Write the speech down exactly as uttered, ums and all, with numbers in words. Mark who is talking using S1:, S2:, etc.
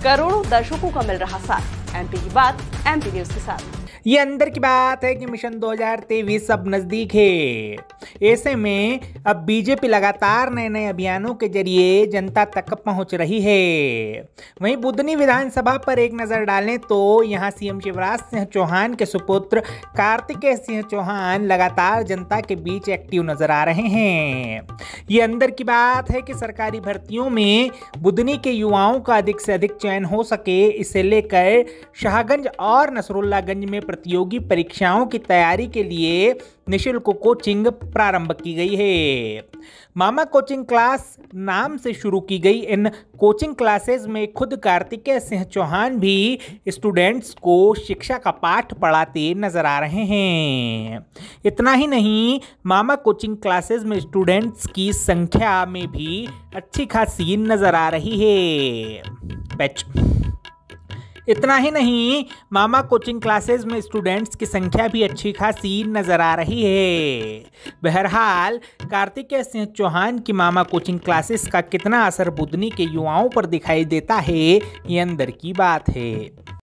S1: करोड़ों दर्शकों का मिल रहा साथ। एमपी की बात एमपी न्यूज के साथ।
S2: ये अंदर की बात है कि मिशन दो हज़ार तेईस अब नज़दीक है। ऐसे में अब बीजेपी लगातार नए नए अभियानों के जरिए जनता तक पहुंच रही है। वहीं बुधनी विधानसभा पर एक नज़र डालें तो यहां सीएम शिवराज सिंह चौहान के सुपुत्र कार्तिकेय सिंह चौहान लगातार जनता के बीच एक्टिव नजर आ रहे हैं। ये अंदर की बात है कि सरकारी भर्तियों में बुधनी के युवाओं का अधिक से अधिक चयन हो सके, इसे लेकर शाहगंज और नसरुल्लागंज में प्रतियोगी परीक्षाओं की तैयारी के लिए निःशुल्क कोचिंग प्रारंभ की गई है। मामा कोचिंग क्लास नाम से शुरू की गई इन कोचिंग क्लासेस में खुद कार्तिकेय सिंह चौहान भी स्टूडेंट्स को शिक्षा का पाठ पढ़ाते नजर आ रहे हैं। इतना ही नहीं, मामा कोचिंग क्लासेस में स्टूडेंट्स की संख्या में भी अच्छी खासी नजर आ रही है। पैच इतना ही नहीं, मामा कोचिंग क्लासेस में स्टूडेंट्स की संख्या भी अच्छी खासी नजर आ रही है। बहरहाल कार्तिकेय सिंह चौहान की मामा कोचिंग क्लासेस का कितना असर बुधनी के युवाओं पर दिखाई देता है, ये अंदर की बात है।